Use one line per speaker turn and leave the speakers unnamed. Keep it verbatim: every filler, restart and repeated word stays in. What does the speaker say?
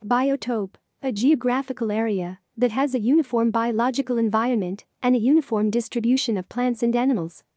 Biotope, a geographical area that has a uniform biological environment and a uniform distribution of plants and animals.